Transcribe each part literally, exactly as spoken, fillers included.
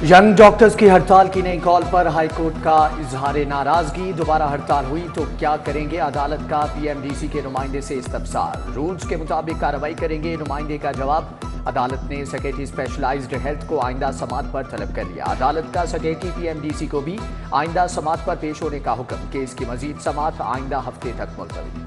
Young doctors की हड़ताल की नई कॉल पर हाईकोर्ट का इजहार नाराजगी। दोबारा हड़ताल हुई तो क्या करेंगे? अदालत का पीएमडीसी के नुमाइंदे से इस्तफसार। रूल्स के मुताबिक कार्रवाई करेंगे, नुमाइंदे का जवाब। अदालत ने सेक्रेटरी स्पेशलाइज्ड हेल्थ को आइंदा समात पर तलब कर लिया। अदालत का सेक्रेटरी पीएमडीसी को भी आइंदा समात पर पेश होने का हुक्म। केस की मजीद समात आइंदा हफ्ते तक मुलतवी।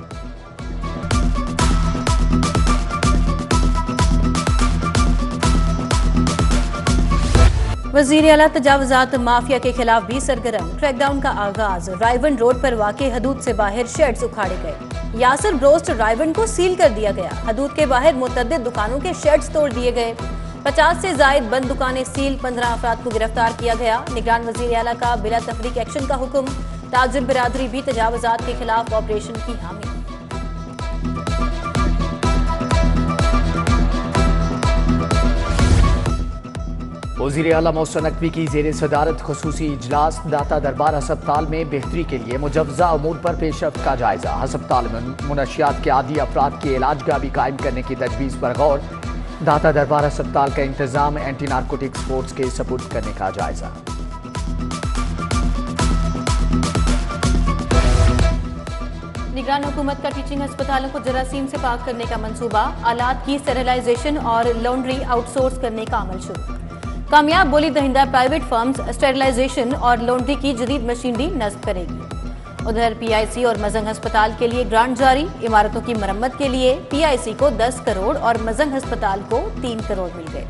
वज़ीर आला तजावुज़ात माफिया के खिलाफ भी सरगर्म। क्रैकडाउन का आगाज। रायवन रोड पर वाक़े हदूद से बाहर शेड्स उखाड़े गए। यासर ब्रोस्ट रायवन को सील कर दिया गया। हदूद के बाहर मुतअद्दिद दुकानों के शेड्स तोड़ दिए गए। पचास से जायद बंद दुकानें सील। पंद्रह अफराद को गिरफ्तार किया गया। निगरान वज़ीर आला का बिला तफरीक एक्शन का हुक्म। ताजिर बिरादरी भी तजावुज़ात के खिलाफ ऑपरेशन की हामी। वज़ीर आला मोहसिन नकवी की ज़ेर सदारत खुसूसी इजलास। दाता दरबार हस्पताल में बेहतरी के लिए मुजव्वज़ा अमूर पर पेशरफ्त का जायजा। हस्पताल में मुनशियात के आदी अफराद की इलाजगाह भी कायम करने की तजवीज़ पर गौर। दाता दरबार हस्पताल का इंतजाम एंटी नारकोटिक्स फोर्स के सपुर्द करने का जायजा। निगरान हुकूमत का टीचिंग अस्पतालों को जरासीम से पाक करने का मंसूबा। आलात की स्टेरिलाइजेशन और लॉन्ड्री आउटसोर्स करने का अमल शुरू। कामयाब बोली दहिंदा प्राइवेट फर्म्स स्टेरिलाइजेशन और लॉन्ड्री की जदीद मशीनरी नस्ब करेगी। उधर पीआईसी और मजंग अस्पताल के लिए ग्रांट जारी। इमारतों की मरम्मत के लिए पीआईसी को दस करोड़ और मजंग अस्पताल को तीन करोड़ मिल गए।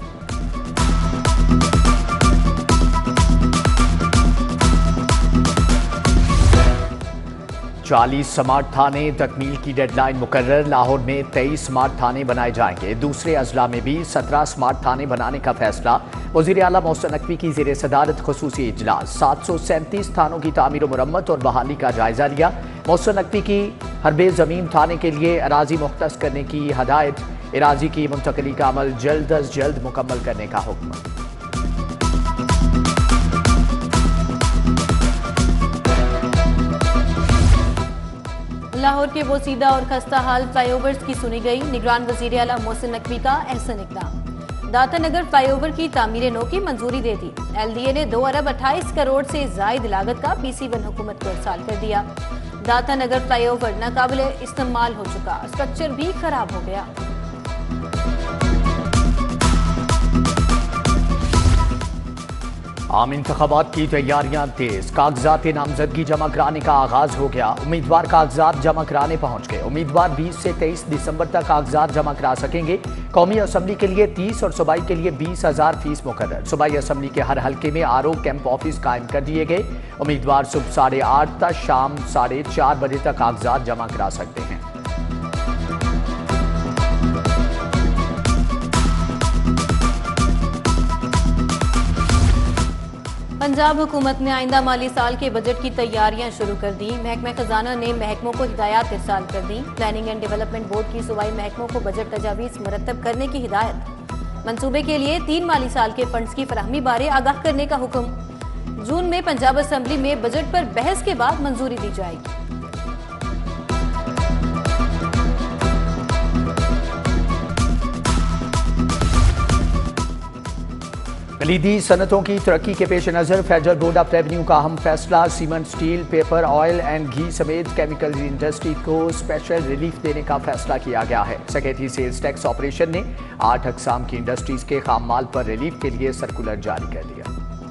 चालीस स्मार्ट थाने तकमील की डेडलाइन मुकर्रर। लाहौर में तेईस स्मार्ट थाने बनाए जाएंगे। दूसरे अजला में भी सत्रह स्मार्ट थाने बनाने का फैसला। वज़ीर आला मोहसिन नकवी की ज़ेर सदारत खुसूसी इजलास। सात सौ सैंतीस थानों की तामीर मुरम्मत और बहाली का जायजा लिया। मोहसिन नकवी की हरबे ज़मीन थाने के लिए अराजी मुख्तस करने की हदायत। अराजी की मुंतकली का अमल जल्द अज जल्द मुकम्मल करने का हुक्म। लाहौर के बोसीदा और खस्ता हाल फ्लाईओवर्स की सुनी गई। निगरान वज़ीर आला मोहसिन नकवी का एहसन इक़दाम। दातानगर फ्लाईओवर की तामीर नो की मंजूरी दे दी। एलडीए ने दो अरब अट्ठाईस करोड़ से जायद लागत का पीसी वन हुकूमत को इरसाल कर दिया। दातानगर फ्लाईओवर नाकाबिले इस्तेमाल हो चुका, स्ट्रक्चर भी खराब हो गया। आम इंतखाबात की तैयारियां तेज। कागजात नामजदगी जमा कराने का आगाज हो गया। उम्मीदवार कागजात जमा कराने पहुंच गए। उम्मीदवार बीस से तेईस दिसंबर तक कागजात जमा करा सकेंगे। कौमी असम्बली के लिए तीस और सूबाई के लिए बीस हजार फीस मुकर्रर। सूबाई असम्बली के हर हल्के में आर ओ कैंप ऑफिस कायम कर दिए गए। उम्मीदवार सुबह साढ़े आठ तक शाम साढ़े चार बजे तक कागजात जमा करा सकते हैं। पंजाब हुकूमत ने आइंदा माली साल के बजट की तैयारियां शुरू कर दी। महकमा खजाना ने महकमों को हिदायत इरसाल कर दी। प्लानिंग एंड डेवलपमेंट बोर्ड की सूबाई महकमों को बजट तजावीज़ मुरतब करने की हिदायत। मंसूबे के लिए तीन माली साल के फंड्स की फराहमी बारे आगाह करने का हुक्म। जून में पंजाब असम्बली में बजट पर बहस के बाद मंजूरी दी जाएगी। कलीदी सनतों की तरक्की के पेश नज़र फेडरल बोर्ड ऑफ रेवेन्यू का अहम फैसला। Cement, steel, paper, oil and घी समेत केमिकल इंडस्ट्री को स्पेशल रिलीफ देने का फैसला किया गया है। सेक्रेटरी सेल्स टैक्स ऑपरेशन ने आठ अकसाम की इंडस्ट्रीज के खाम माल पर रिलीफ के लिए सर्कुलर जारी कर दिया।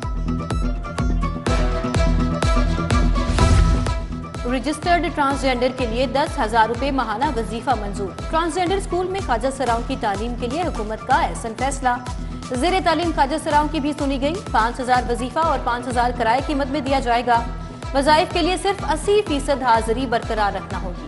रजिस्टर्ड ट्रांसजेंडर के लिए दस हजार रुपए माहाना वजीफा मंजूर। ट्रांसजेंडर स्कूल में ख्वाजा सराओं की तालीम के लिए हुकूमत का एहसन फैसला। ज़ेर तालीम ख्वाजा सराओं की भी सुनी गई। पाँच हजार वजीफा और पाँच हजार किराए की मद में दिया जाएगा। वज़ाइफ के लिए सिर्फ अस्सी फीसद हाजिरी बरकरार रखना होगी।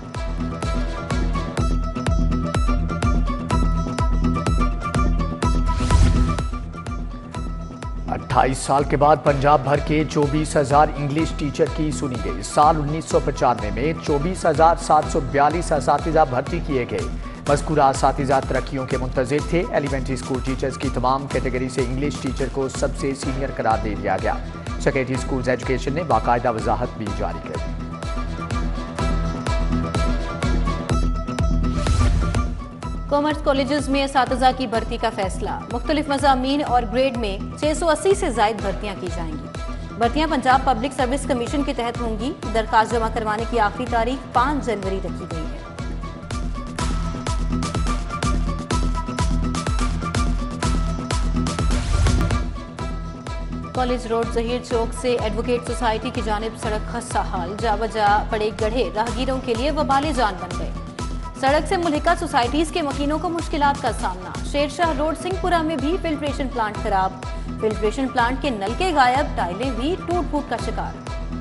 अट्ठाईस साल के बाद पंजाब भर के चौबीस हजार इंग्लिश टीचर की सुनी गई। साल उन्नीस सौ पचानवे में चौबीस हजार सात सौ बयालीस असातिज़ा भर्ती किए गए। मज़कूरा असातिज़ा तरक्कियों के मुंतज़िर थे। एलिमेंट्री स्कूल टीचर्स की तमाम कैटेगरी से इंग्लिश टीचर को सबसे सीनियर करार दे दिया गया। सेक्रेटरी स्कूल्स एजुकेशन ने बाकायदा वजाहत भी जारी कर दी। कॉमर्स कॉलेजेस में असातिज़ा की भर्ती का फैसला। मुख्तलिफ मज़ामीन और ग्रेड में छह सौ अस्सी से जायद भर्तियाँ की जाएंगी। भर्तियाँ पंजाब पब्लिक सर्विस कमीशन के तहत होंगी। दरखास्त जमा करवाने की आखिरी तारीख पाँच जनवरी रखी गई है। कॉलेज रोड जहीर चौक से एडवोकेट सोसाइटी की जानिब सड़क खस्ता हाल, जा बजा पड़े गड्ढे राहगीरों के लिए वबाले जान बन गए। सड़क से मुल्हिका सोसाइटीज के मकीनों को मुश्किलात का सामना। शेरशाह रोड सिंहपुरा में भी फिल्ट्रेशन प्लांट खराब, फिल्ट्रेशन प्लांट के नलके गायब, टाइलें भी टूट फूट का शिकार।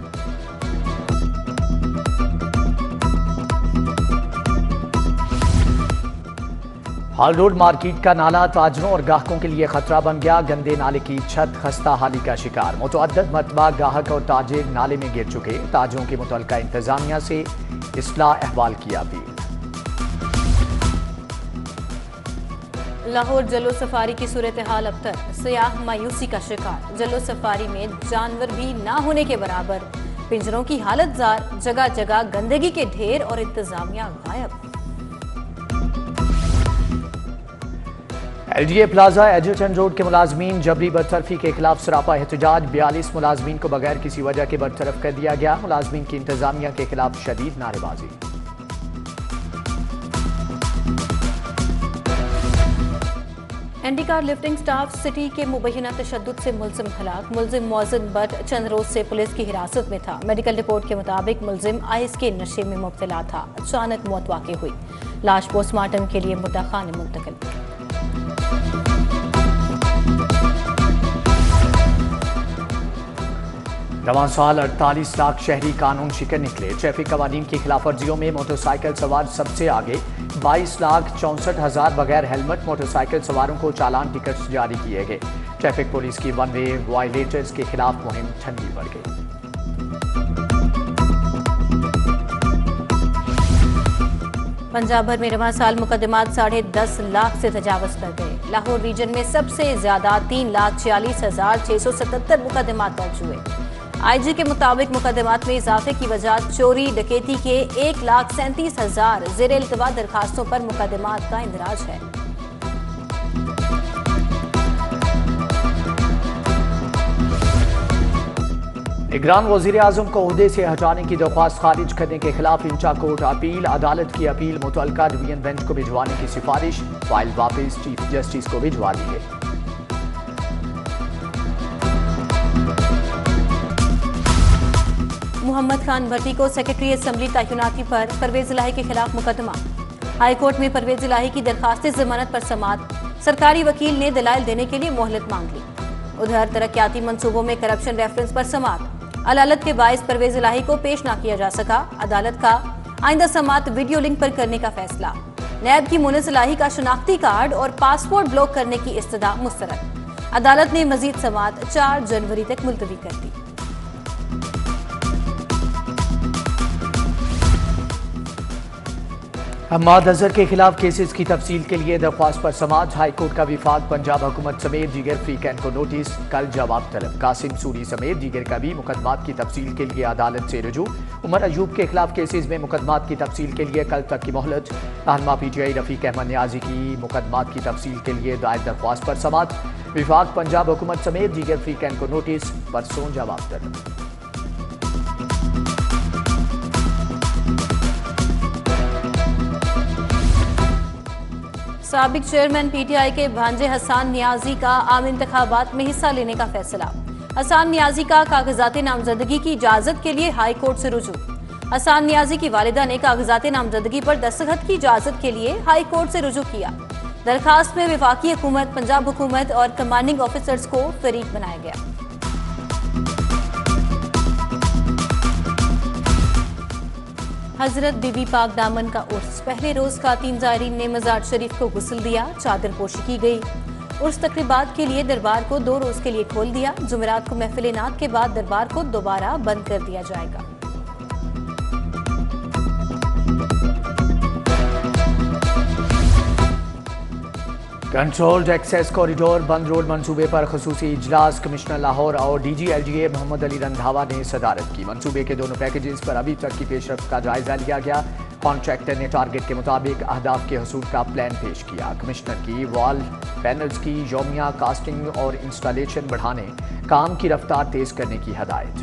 हाल रोड मार्केट का नाला ताजरों और गाहकों के लिए खतरा बन गया। गंदे नाले की छत खस्ता हाली का शिकार। मुतअद्दिद मरतबा गाहक और ताजिर नाले में गिर चुके। ताजरों की मुतल्लिका इंतजामिया से इस्लाह अहवाल की अपील। लाहौर जलो सफारी की सूरत हाल अबतर, सयाह मायूसी का शिकार। जलो सफारी में जानवर भी ना होने के बराबर, पिंजरों की हालत जार, जगह जगह गंदगी के ढेर और इंतजामिया गायब। एलजीए प्लाजा एडजर्टन रोड के मुलाजमीन जबरी बरतरफी के खिलाफ सरापा एहतजाज। बयालीस मुलाजमीन को बगैर किसी वजह के बरतरफ कर दिया गया। मुलाजमीन की इंतजामिया के खिलाफ शदीद नारेबाजी। Anti car lifting staff city के मुबैना तशद्दुद से मुलजिम हलाक। मुलजिम मौजन बट चंद रोज से पुलिस की हिरासत में था। मेडिकल रिपोर्ट के मुताबिक मुलजिम आइस के नशे में मुब्तला था। अचानक मौत वाक़ई हुई। लाश पोस्टमार्टम के लिए मुर्दा खाने मुंतकिल। रवां साल अड़तालीस लाख शहरी कानून शिकन निकले। ट्रैफिक कवानीन की खिलाफ वर्जियों में मोटरसाइकिल सवार सबसे आगे। बाईस लाख चौंसठ हजार बगैर हेलमेट मोटरसाइकिल सवारों को चालान टिकट जारी किए गए। ट्रैफिक पुलिस की वन वे वायलेटर्स के खिलाफ मुहिम ठंडी पड़ गई। पंजाब भर में रवां साल मुकदमात साढ़े दस लाख से तजावज कर गए। लाहौर रीजन में सबसे ज्यादा तीन लाख छियालीस हजार छह सौ सतहत्तर मुकदमात दर्ज हुए। आईजी के मुताबिक मुकदमात में इजाफे की वजह चोरी डकैती के एक लाख सैंतीस हजार जेर इल्तवा दरखास्तों पर मुकदमात का इंदराज है। निगरान वजीर आजम को ओहदे से हटाने की दरख्वास्त खारिज करने के खिलाफ इंचा कोर्ट अपील। अदालत की अपील मुतल्लिका डिवीजन बेंच को भिजवाने की सिफारिश। फाइल वापस चीफ जस्टिस को भिजवा दी है। मोहम्मद खान भट्टी को सेक्रेटरी असम्बली तैनाती पर परवेज इलाही के खिलाफ मुकदमा। हाईकोर्ट में परवेज इलाही की दरखास्त जमानत पर समाअत। सरकारी वकील ने दलाइल देने के लिए मोहलत मांग ली। उधर तरक्याती मंसूबों में करप्शन रेफरेंस पर समाअत। अदालत के बाइस परवेज इलाही को पेश न किया जा सका। अदालत का आइंदा समाअत वीडियो लिंक पर करने का फैसला। नैब की मुनिस इलाही का शनाख्ती कार्ड और पासपोर्ट ब्लॉक करने की इस्तदा मुस्तरद। अदालत ने मजीद समाअत चार जनवरी तक मुलतवी कर दी। हम्माद अजहर के खिलाफ केसेस की तफसील के लिए दरख्वास्त पर समाअत। हाईकोर्ट का विफाक पंजाब हुकूमत समेत दीगर फ्री कैंट को नोटिस। कल जवाब तलब। कासिम सूरी समेत दीगर का भी मुकदमात की तफसील के लिए अदालत से रुजू। उमर अयूब के खिलाफ केसेस में मुकदमात की तफसील के लिए कल तक की मोहलत। रहनुमा पीटीआई रफीक अहमद न्याजी की मुकदमात की तफसील के लिए दायर दरख्वास्त पर समाअत। विफाक पंजाब हुकूमत समेत दीगर फ्री कैंट को नोटिस। परसों जवाब तलब। साबिक चेयरमैन पीटीआई के भांजे हसान नियाजी का आम इंतखाबात में हिस्सा लेने का फैसला। हसान नियाजी का कागजात नामजदगी की इजाजत के लिए हाई कोर्ट से रुजू। हसान नियाजी की वालिदा ने कागजात नामजदगी पर दस्तखत की इजाजत के लिए हाई कोर्ट से रुजू किया। दरखास्त में वफाकी हुकूमत, पंजाब हुकूमत और कमांडिंग ऑफिसर्स को फरीक बनाया गया। हजरत बीबी पाक दामन का उर्स। पहले रोज खातीन ज़ायरीन ने मज़ार शरीफ को गुस्ल दिया, चादर पोशी की गई। उर्स तकरीबात के लिए दरबार को दो रोज के लिए खोल दिया। जुमेरात को महफिल नात के बाद दरबार को दोबारा बंद कर दिया जाएगा। कंट्रोल्ड एक्सेस कॉरिडोर बंद रोड मंसूबे पर खसूसी इजलास। कमिश्नर लाहौर और डीजी एलजीए मोहम्मद अली रंधावा ने सदारत की। मंसूबे के दोनों पैकेजेस पर अभी तक की पेशरफ्त का जायजा लिया गया। कॉन्ट्रैक्टर ने टारगेट के मुताबिक अहदाफ के हसूल का प्लान पेश किया। कमिश्नर की वॉल पैनल्स की यौमिया कास्टिंग और इंस्टॉलेशन बढ़ाने, काम की रफ्तार तेज करने की हदायत।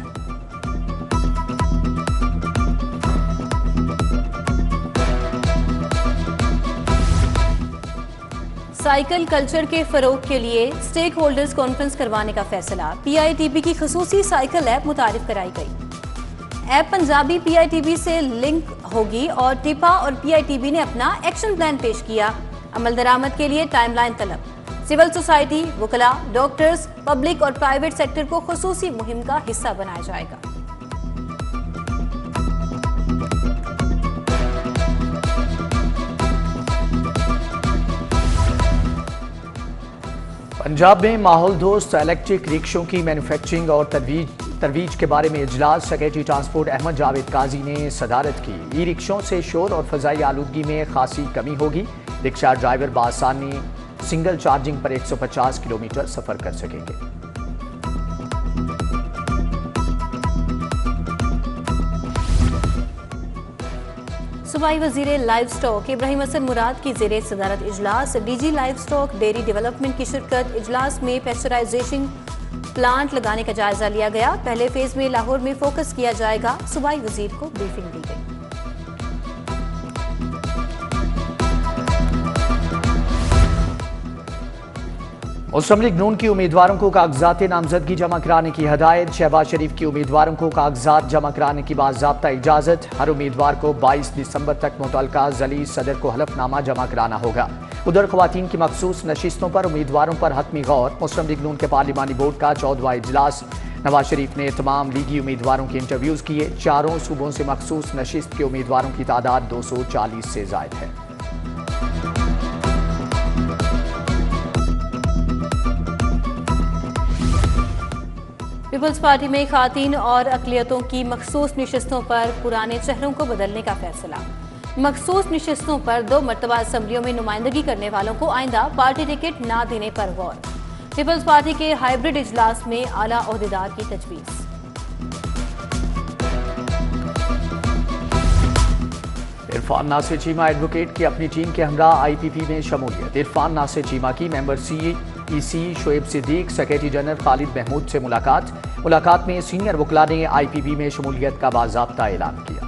साइकिल कल्चर के फरोग के लिए स्टेक होल्डर्स कॉन्फ्रेंस करवाने का फैसला। पीआईटीबी की खुसूसी साइकिल ऐप मुतारिफ कराई गई। ऐप पंजाबी पीआईटीबी से लिंक होगी और टिपा और पीआईटीबी ने अपना एक्शन प्लान पेश किया। अमल दरामद के लिए टाइमलाइन तलब। सिविल सोसाइटी, वकला, डॉक्टर्स, पब्लिक और प्राइवेट सेक्टर को खुसूसी मुहिम का हिस्सा बनाया जाएगा। पंजाब में माहौल दोस्त इलेक्ट्रिक रिक्शों की मैन्युफैक्चरिंग और तरवीज तरवीज के बारे में इजलास। सेक्रेटरी ट्रांसपोर्ट अहमद जावेद काजी ने सदारत की। ई रिक्शों से शोर और फजाई आलूदगी में खासी कमी होगी। रिक्शा ड्राइवर बासानी सिंगल चार्जिंग पर एक सौ पचास किलोमीटर सफर कर सकेंगे। सूबाई वजीर लाइव स्टॉक इब्राहिम हसन मुराद की जेरे सदारत इजलास। DG livestock dairy development की शिरकत। इजलास में पेस्चराइजेशन प्लांट लगाने का जायजा लिया गया। पहले फेज में लाहौर में फोकस किया जाएगा। सूबाई वजीर को ब्रीफिंग दी गई। मुस्लिम लीग नून की उम्मीदवारों को कागजात नामजदगी जमा कराने की हदायत। शहबाज शरीफ की उम्मीदवारों को कागजात जमा कराने की बाज़ाब्ता इजाजत। हर उम्मीदवार को बाईस दिसंबर तक मुतल्लका जली सदर को हलफनामा जमा कराना होगा। उधर ख्वातीन की मखसूस नशिस्तों पर उम्मीदवारों पर हतमी गौर। मुस्लिम लीग नून के पार्लिमानी बोर्ड का चौदहवां इजलास। नवाज शरीफ ने तमाम लीगी उम्मीदवारों के इंटरव्यूज किए। चारों सूबों से मखसूस नशिस्त के उम्मीदवारों की तादाद दो सौ चालीस से जायद है। पीपल्स पार्टी में खातीन और अकलियतों की मखसूस नशिस्तों पर पुराने चेहरों को बदलने का फैसला। मखसूस नशिस्तों पर दो मरतबा असम्बलियों में नुमाइंदगी करने वालों को आइंदा पार्टी टिकट न देने पर गौर। पीपल्स पार्टी के हाइब्रिड इजलास में आला ओहदेदार की तजवीज़। इरफान नासिर चीमा एडवोकेट की अपनी टीम के हमरा आईपीपी में शमूलियत। इरफान नासिर चीमा की member C EC Shoaib Siddiq, secretary general Khalid Mahmood से मुलाकात। मुलाकात में सीनियर वकला ने आईपीपी में शमूलियत का बाज़ाब्ता ऐलान किया।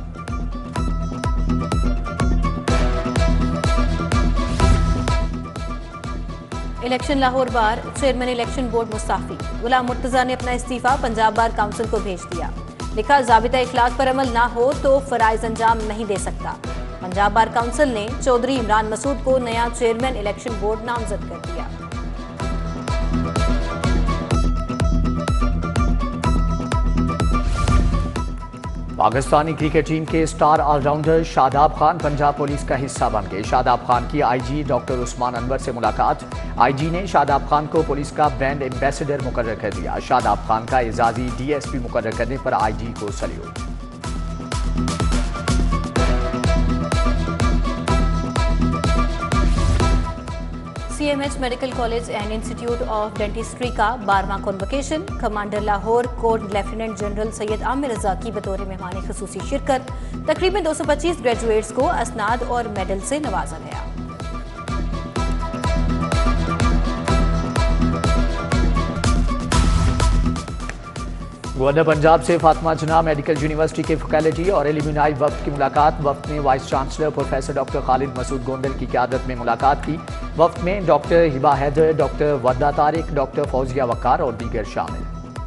Election Lahore bar chairman election board मुस्ताफी। गुलाम मुर्तजा ने अपना इस्तीफा पंजाब बार काउंसिल को भेज दिया। लिखा, ज़ाबिता इखलाक पर अमल ना हो तो फराइज अंजाम नहीं दे सकता। पंजाब बार काउंसिल ने चौधरी इमरान मसूद को नया चेयरमैन इलेक्शन बोर्ड नामजद कर दिया। पाकिस्तानी क्रिकेट टीम के star allrounder Shadab Khan Punjab police का हिस्सा बन गए। शादाब खान की आईजी डॉक्टर उस्मान अनवर से मुलाकात। आईजी ने शादाब खान को पुलिस का ब्रांड एम्बेसडर मुकर्रर कर दिया। शादाब खान का एजाजी डीएसपी मुकर्रर करने पर आईजी को salute. CMH medical college and institute of dentistry का बारहवां convocation. Commander Lahore corps lieutenant general Syed Amir Raza की बतौर मेहमान खुसूसी शिरकत। तकरीबन दो सौ पच्चीस ग्रेजुएट्स को असनाद और मेडल से नवाजा गया। गवर्नर पंजाब से फातिमा जना मेडिकल यूनिवर्सिटी के फैकल्टी और एल्यूमिनाई वफ्द की मुलाकात। वफ्द ने vice chancellor professor doctor Khalid Masood Gondal की क़यादत में मुलाकात की। वफ्द में doctor Hiba Haider, doctor Warda Tariq, doctor Fauzia Waqar और दीगर शामिल।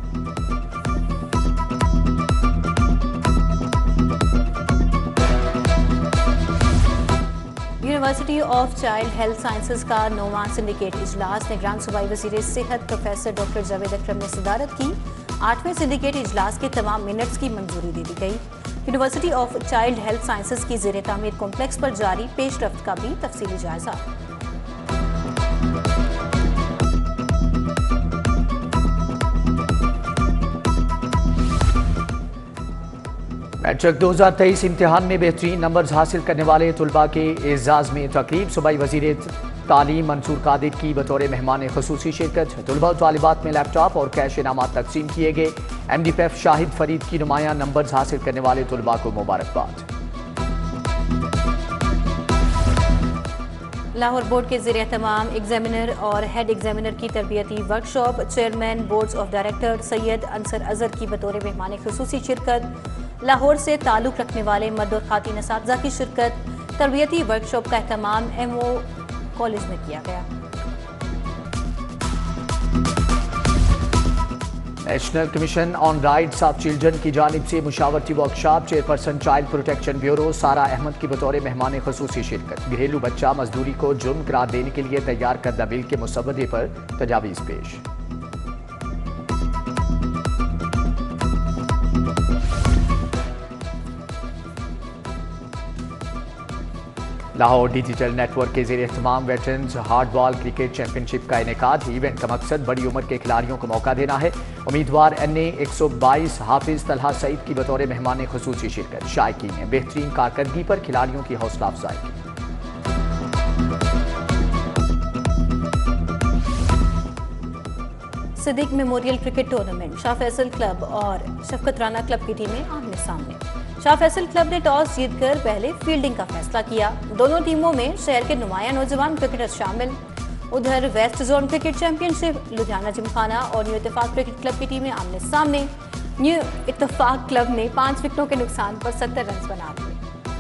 University of child health sciences का नौवां सिंडिकेट इजलास। निगरान सूबाई वज़ीर सेहत प्रोफेसर डॉक्टर जावेद अकरम ने सदारत की। आठवें सिंडिकेट इजलास के तमाम मिनट्स की मंजूरी दे दी गई। University of child health sciences की ज़ेर तामीर कॉम्प्लेक्स पर जारी पेशरफ्त का भी तफसीली जायजा। मैट्रिक दो हज़ार तेईस इम्तिहान में बेहतरीन नंबर्स हासिल करने वाले तुलबा के एजाज में तकरीब। सूबाई वज़ीर तालीम मंसूर कादिर की बतौर मेहमान खुसूसी शिरकत। तुलबा और तालिबात में लैपटॉप और कैश इनामात तकसीम किए गए। M D P F Shahid Farid की नुमाया नंबर्स हासिल करने वाले तुलबा को मुबारकबाद। लाहौर बोर्ड के ज़रिए तमाम एग्जामिनर और हेड एग्जामिनर की तरबियती workshop. Chairman boards of director Syed Ansar Azhar की बतौर मेहमान खुसूसी शिरकत। लाहौर से ताल्लुक़ रखने वाले मर्द और खातीन असातिज़ा की शिरकत। तरबियती वर्कशॉप का अहतमाम एम ओ कॉलेज में किया गया। National commission on rights of children की जानिब से मुशावरती workshop. Chairperson child protection bureau Sara Ahmed की बतौर मेहमान खुसूसी शिरकत। घरेलू बच्चा मजदूरी को जुर्म करार देने के लिए तैयार करदा बिल के मुसवदे पर तजावीज़ पेश। लाहौर डिजिटल नेटवर्क के ज़रिए तमाम वेटरन्स हार्डबॉल क्रिकेट चैंपियनशिप का इनेकाद। इवेंट का मकसद बड़ी उम्र के खिलाड़ियों को मौका देना है। उम्मीदवार एन ए एक सौ बाईस हाफिज तलहा सईद की बतौर मेहमान खुसूसी शिरकत। शायकीन ने बेहतरीन कारकर्दगी पर खिलाड़ियों की हौसला अफजाई की। Siddiq memorial cricket tournament. Shah Faisal club और शफकत राना क्लब की टीमें आमने सामने। शाह फैसल क्लब ने टॉस जीतकर पहले फील्डिंग का फैसला किया। दोनों टीमों में शहर के नुमाया नौजवान क्रिकेटर्स शामिल। उधर west zone cricket championship Ludhiana gymkhana और न्यू इत्तेफाक क्रिकेट क्लब की टीमें आमने सामने। न्यू इत्तेफाक क्लब ने पांच विकेटों के नुकसान पर सत्तर रन बना लिए।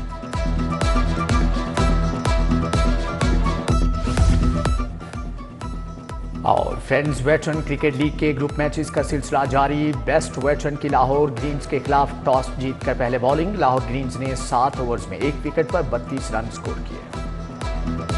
और फ्रेंड्स वेटरन क्रिकेट लीग के ग्रुप मैचेस का सिलसिला जारी। बेस्ट वेटरन की लाहौर ग्रीन्स के खिलाफ टॉस जीतकर पहले बॉलिंग। लाहौर ग्रीन्स ने सात ओवर्स में एक विकेट पर बत्तीस रन स्कोर किए।